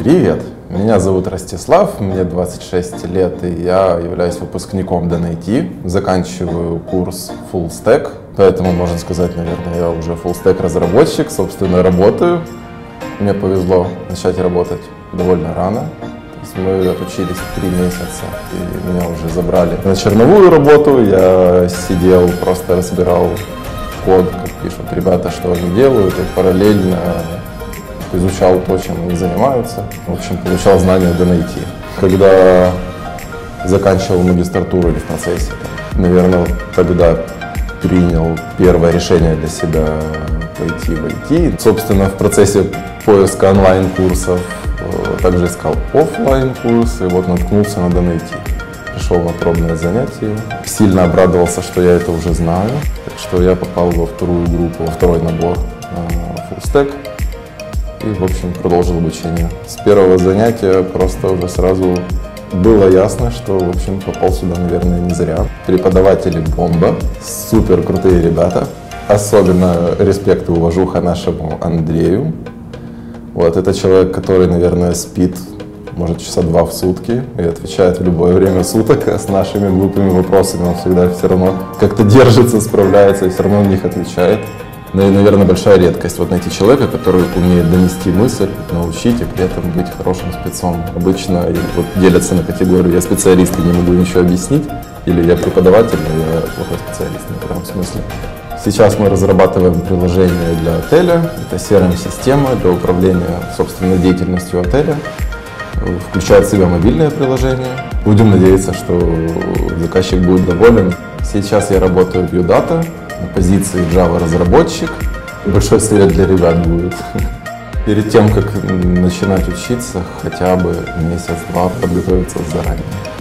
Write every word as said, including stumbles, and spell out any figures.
Привет, меня зовут Ростислав, мне двадцать шесть лет, и я являюсь выпускником дан ай ти, заканчиваю курс Full Stack, поэтому, можно сказать, наверное, я уже Full Stack разработчик, собственно, работаю. Мне повезло начать работать довольно рано, то есть мы отучились три месяца, и меня уже забрали на черновую работу, я сидел, просто разбирал код, как пишут ребята, что они делают, и параллельно изучал то, чем они занимаются. В общем, получал знания дан ай ти. Когда заканчивал магистратуру или в процессе, наверное, тогда принял первое решение для себя пойти в ай ти. Собственно, в процессе поиска онлайн-курсов также искал офлайн-курсы, и вот наткнулся на дан ай ти. Пришел на пробное занятие, сильно обрадовался, что я это уже знаю, так что я попал во вторую группу, во второй набор на Full Stack. И, в общем, продолжил обучение. С первого занятия просто уже сразу было ясно, что, в общем, попал сюда, наверное, не зря. Преподаватели бомба, супер крутые ребята. Особенно респект и уважуха нашему Андрею. Вот, это человек, который, наверное, спит, может, часа два в сутки и отвечает в любое время суток, а с нашими глупыми вопросами он всегда все равно как-то держится, справляется и все равно на них отвечает. Ну и, наверное, большая редкость вот найти человека, который умеет донести мысль, научить и при этом быть хорошим спецом. Обычно вот делятся на категорию «я специалист и не могу ничего объяснить» или «я преподаватель, но я плохой специалист» в некотором смысле. Сейчас мы разрабатываем приложение для отеля. Это си ар эм-система для управления собственной деятельностью отеля. Включает в себя мобильное приложение. Будем надеяться, что заказчик будет доволен. Сейчас я работаю в Udata на позиции Java разработчик. Большой совет для ребят будет. Перед тем, как начинать учиться, хотя бы месяц-два подготовиться заранее.